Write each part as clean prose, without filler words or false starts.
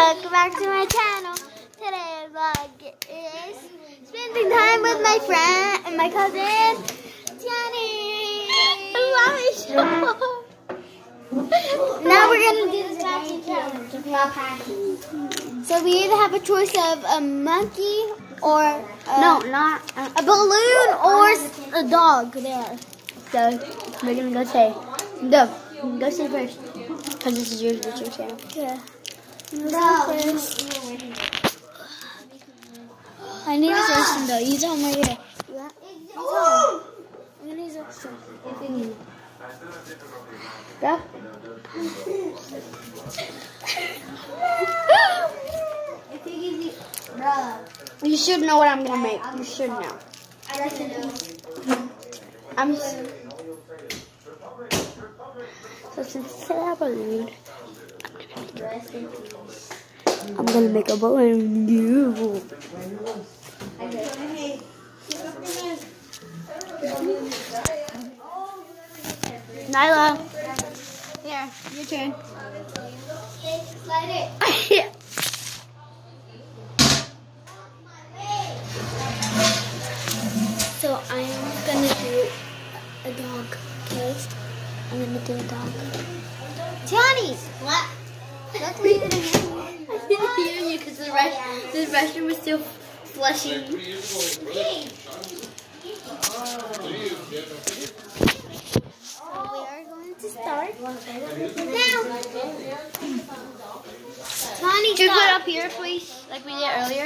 welcome back to my channel. Today's vlog is spending time with my friend and my cousin, Tiani. Now we're gonna do this matching challenge, okay? So we either have a choice of a monkey or a balloon or a dog there. So we're gonna go say, go say first, because this is your YouTube channel. Yeah. I need a solution though. Use them right here. I'm gonna use a solution if you need it. Go. You should know what I'm gonna make. You should know. So since it's a balloon, I'm gonna make a balloon. Nyla, here, your turn. Slide it. So I'm gonna do a dog, okay? I'm gonna do a dog. Tiani! What? Let's leave it again. I didn't hear you because the restroom was still flushing. So we are going to start now. Tiani, can you put it up here, please, like we did earlier?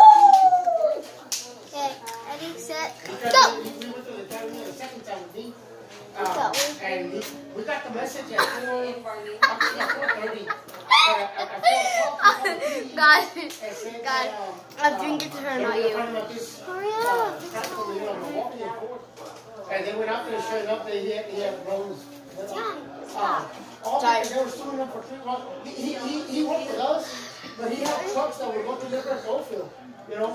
Okay, ready, set, go! And we got the message at 4:30. God, I'm drinking to her, not you. Hurry up. And they went out there showing up, they had roads. Stop. They were suing him for 3 months. He worked with us, but he had trucks that would go to different Goldfield, you know.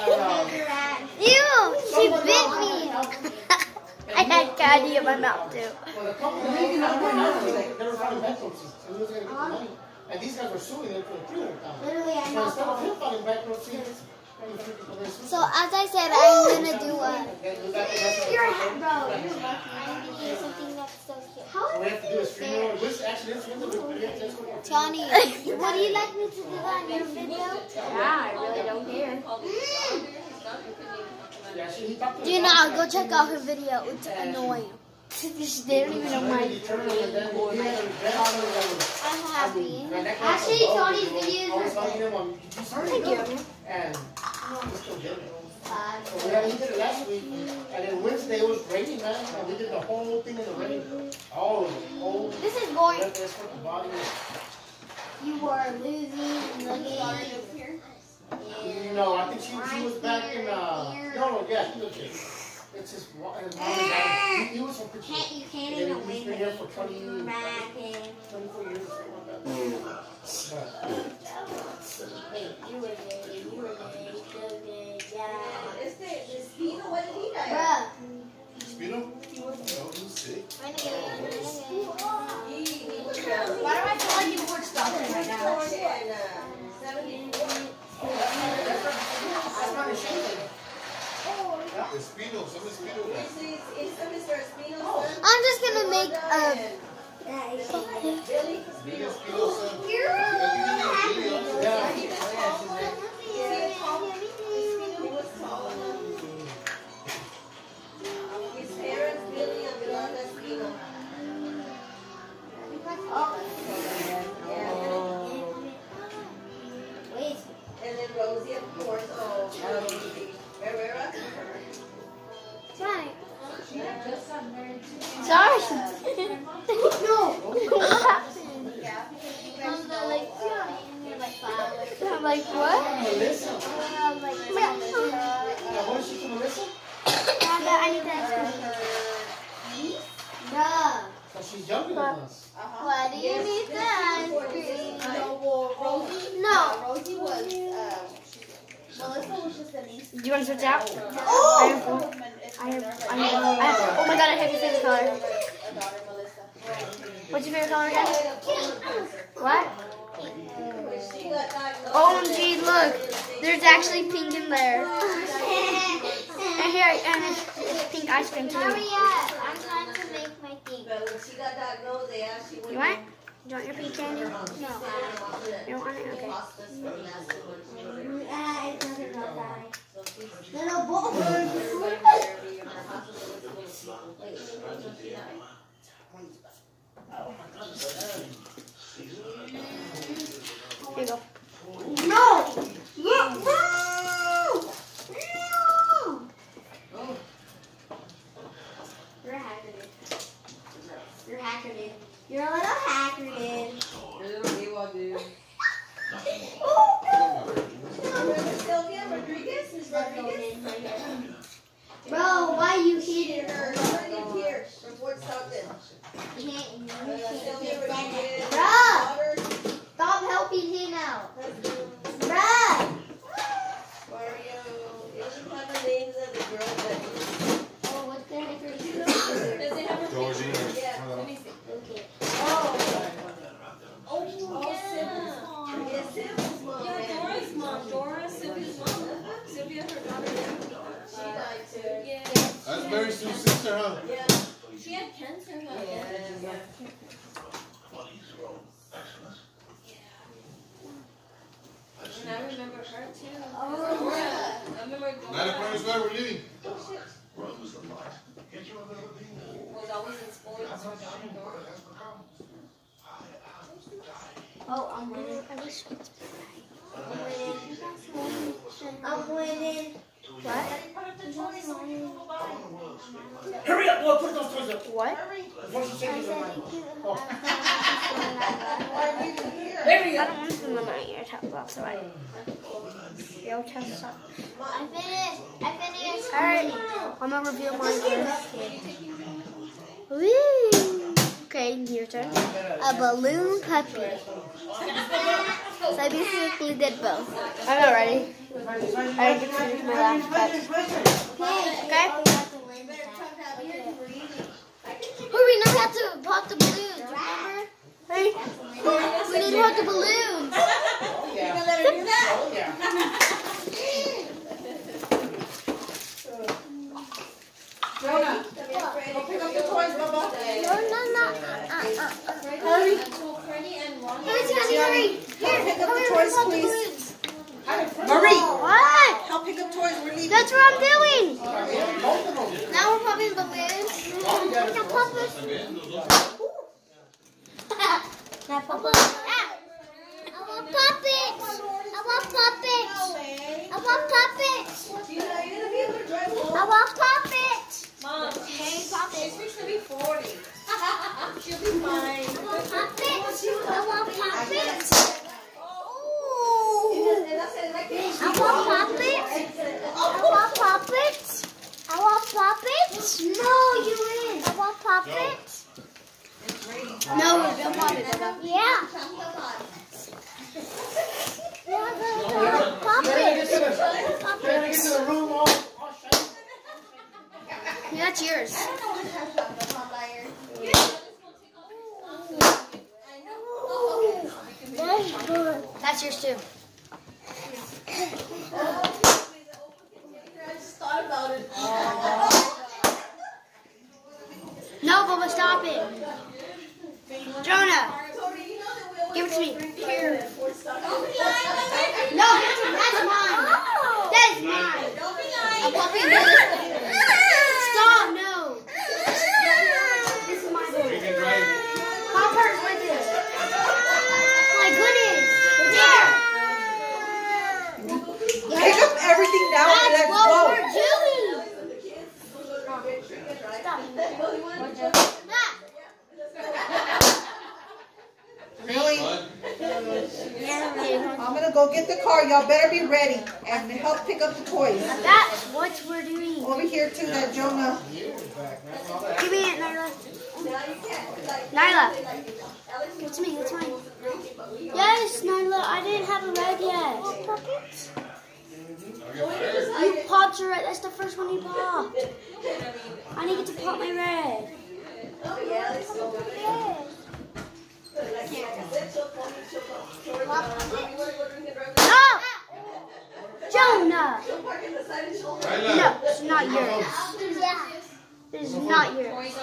Ew, she bit me. I had candy in my mouth too. Well, the company they were filing bankruptcy, so he was going to get the money. And these guys were suing them for $300,000. Literally, I So know. instead of him filing bankruptcy, So as I said, I'm gonna do a. Your Bro, you're lucky. I'm gonna do something that's so cute. How we have to do a stream. Which actually is Johnny, would you like me to do that in your video? Yeah, I really don't care. Do not go check out her video. It's annoying. They don't even know my. I'm happy. Actually, Tony's videos are Thank you. And so we did it last week, and then Wednesday it was raining, man, and we did the whole thing in the rain. Oh, This is boring. that's what the body is. You were losing the game. No, I think she was back in, no, yeah, she was here. It's just, he was from Pittsburgh. You can't even win. He's been here for 24 years, something like that. You were there, so good, yeah. Speedo, what did he die? Bruh. Speedo? No, he was sick. Why do I feel like you were stopping right now? That's not a shame. The Speedo, some of Speedo guys. I'm just gonna make a. Biggest Speedo son. His parents, Billy and Yolanda Speedo. Wait. And then Rosie, of course. Oh, Herrera. Sorry. No. What happened? I'm like, what? Melissa. I'm like, What is she to Melissa? I need that. Bruh. So she's younger than us. Why do you need the ice cream? Rosie? No. Rosie was, Melissa was just a niece. Do you want to switch out? Oh! Oh my god, I have your favorite color. What's your favorite color again? What? She got diagnosed Look, there's actually pink in there. And here, and it's pink ice cream too. Hurry up! I'm trying to make my thing. But when she got diagnosed, they asked you You want it? You want your pink candy? No. You don't want it? Okay. It doesn't know that. Little boy. Here you go. No! No! No! You're a hacker, dude. You're a hacker, dude. You're a little hacker, dude. Sylvia Rodriguez? Is Rodriguez? Bro, why you hitting her? Rodriguez here from Fort Stockton. Sylvia Sylvia Rodriguez. Bruh! Daughter. Stop helping him out. Bruh! Mario. They should have the names of the girls that. Oh, what's the heck are you doing? Does it have her Georgie. Yeah. Let me see. Okay. Oh, yes, Sylvia's mom. Yeah, Dora's mom. Dora, Sylvia's mom. Sylvia, her daughter. She died too. Yeah. That's Mary Sue's sister, huh? Yeah. She had cancer, huh? Yeah. And I remember her too. Oh. Dora. I remember Night Dora of Parents, where we're leaving. was always in sports. Her daughter Dora. Oh, I'm winning. I'm winning. What? Hurry up, boy, put those toys up. What? Once you take these in my I don't want to spend the money on your top box, so Your chest up. I finished. Alright, I'm gonna reveal mine first. Woo! Okay, your turn. A balloon puppy. So I basically did both. I'm not ready. I get to finish my last touch. Okay? Hurry, now we have to pop the balloons, remember? Hey. We need to pop the balloons. Oh, yeah. Oh, yeah. Jonah, go pick up the toys, Bubba. No. Hurry. Hurry. Here, Pick up the hurry, toys, pop the please. balloons. Marie, What? help pick up toys. We're leaving. That's what I'm doing. Now we're popping balloons. Now pop it. Now pop it. I want puppets. I want puppets. I want puppets. You're gonna be able to drive home. I want puppets. Mom, she's fixing to be 40. She'll be fine. I want puppets. I want puppets. I want puppets. I want puppets. I want puppets. No, you win. I want puppets. No, don't pop it. Yeah. Puppets. Puppets. The room all shut. Yeah, that's yours. That's yours too. I just thought about it. No, Bubba, stop it. Jonah, give it to me. Here. No, that's mine. That is mine. I'm popping this. Stop, no. This is my boy. Pop hers with this. My goodness. There. Pick up everything now and That's let's what go. we're doing. Really? I'm gonna go get the car. Y'all better be ready and help pick up the toys. That's what we're doing. Over here too, that Jonah. Give me it, Nyla. Nyla. It's me, it's mine. Yes, Nyla, I didn't have a red yet. You popped your red. That's the first one you popped. I didn't get to pop my red. Oh yeah, let's go. No! No, it's not yours. This is not yours.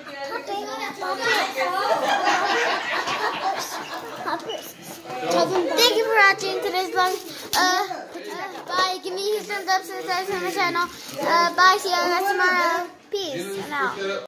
Thank you for watching today's vlog. Bye. Give me thumbs up, subscribe to my channel. Bye. See you guys tomorrow. Peace. And out.